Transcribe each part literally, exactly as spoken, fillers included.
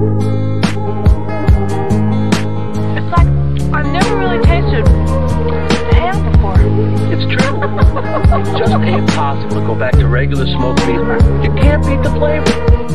It's like I've never really tasted ham before. It's true. It just ain't possible to go back to regular smoked meat. You can't beat the flavor.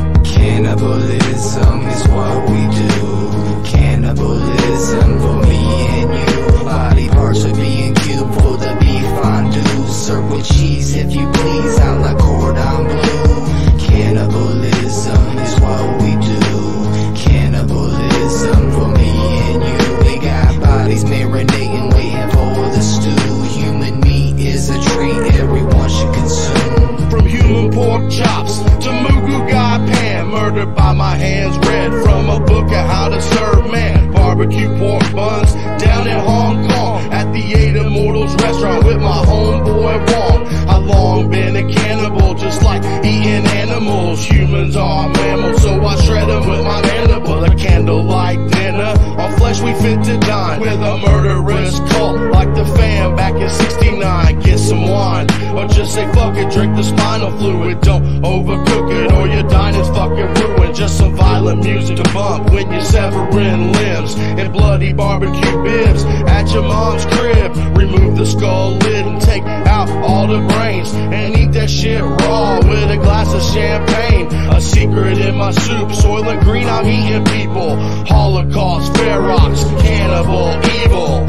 Cannibalism is what we do. Cannibalism for me and you. Body parts are being cubed for the beef fondue. Served with cheese if you please, a la cordon bleu. Cannibalism is what we do. Cannibalism for me and you. We got bodies marinating, waiting for the stew. Human meat is a treat everyone should consume. From human pork chops to Mugu God Pan, murdered by my hands, read from a book of how to serve man. Barbecue pork buns down in Hong Kong at the Eight Immortals restaurant with my homeboy Wong. I've long been a cannibal, just like eating animals. Humans are mammals, so I shred them with my mandible. A candlelight dinner on flesh we fit to dine with a murderous cult like the fam back in sixty-nine. Get some wine, or just say fuck it, drink the spinal fluid. Don't overcook it or your dining's fucking ruined. Just some violent music to bump when you're severing limbs and bloody barbecue bibs at your mom's crib. Remove the skull lid and take out all the brains and eat that shit raw with a glass of champagne. A secret in my soup, soil and green, I'm eating people. Holocaust, ferox, cannibal, evil.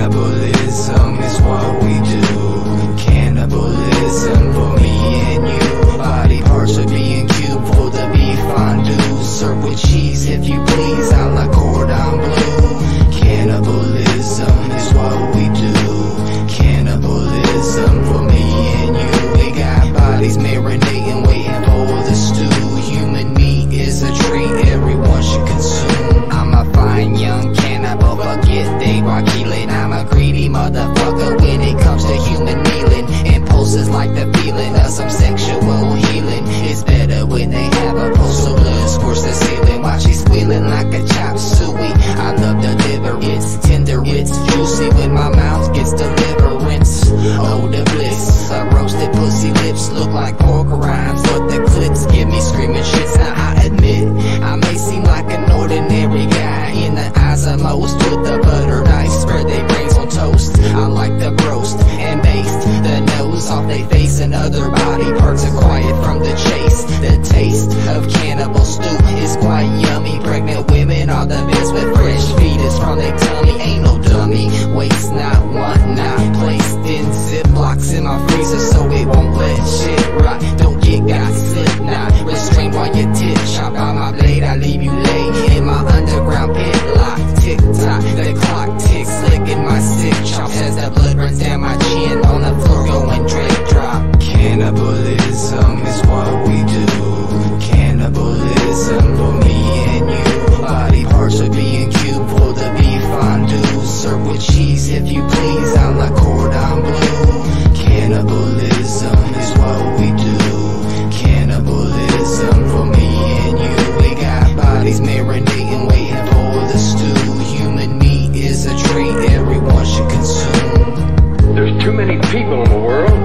Cannibalism is what we do. Cannibalism for me and you. Body parts are being cubed for the beef fondue. Served with cheese if you please, a la cordon bleu. Cannibalism is what we do. Cannibalism for me and you. We got bodies marinating, waiting for the stew. Human meat is a treat everyone should consume. I'm a fine young cannibal, forget they were killing. I'm a greedy motherfucker when it comes to human kneeling. Impulses like the feeling of some sexual healing. It's better when they have a pulse, so blood squirts the ceiling. Watch it squealing like a chop suey. I love the liver, it's tender, it's juicy. When my mouth gets deliverance, oh the bliss. A roasted pussy lips look like pork rinds, but the clips give me screaming shits. Now I admit, I may seem like an ordinary guy in the eyes of most. With the butter nice, spread they brains on toast. I like the roast and baste the nose off they face, and other body parts are quiet from the chase. The taste of cannibal stew is quite yummy. Pregnant women are the best with fresh fetus from their tummy. Ain't no dummy, waste not, want not. Placed in ziplocs in my freezer so it won't let shit rot. Don't get got, slip not. Restrained while you tip chop by my blade. I leave you lay in my underground pit lock. Tick tock, the clock ticks, licking my stick chops as the blood runs down my chin on the floor going drip drop. Cannibalism is what we do. Cannibalism for me and you. Body parts are being cubed for the beef fondue. Served with cheese if you please, a la cordon bleu. Cannibalism is what we do. Cannibalism for me and you. We got bodies marinating, waiting for the stew. Human meat is a treat everyone should consume. There's too many people in the world.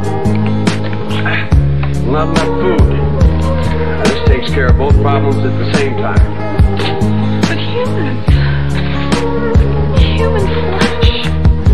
Not enough food. Now, this takes care of both problems at the same time. But humans, human flesh,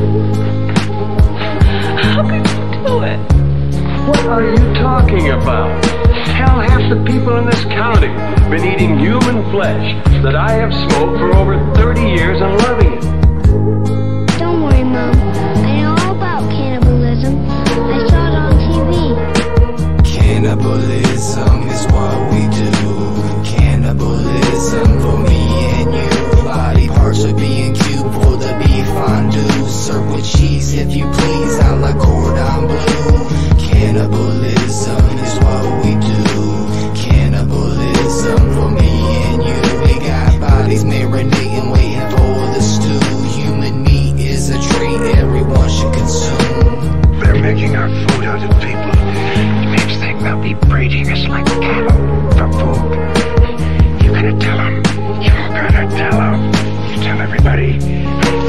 how could you do it? What are you talking about? Hell, half the people in this county have been eating human flesh that I have smoked for over thirty years and loving it. Don't worry, Mom. I know all about cannibalism. I saw it on T V. Cannibalism is what we do. Cannibalism for me and you. Body parts are being cubed for the beef fondue. Served with cheese if you please, a la cordon bleu. Cannibalism is what we do. Cannibalism for me and you. We got bodies marinating, waiting for the stew. Human meat is a treat everyone should consume. They're making our food out of people. It makes think they'll be breeding us like cattle for food. You gotta tell them. You gotta tell them. You tell everybody.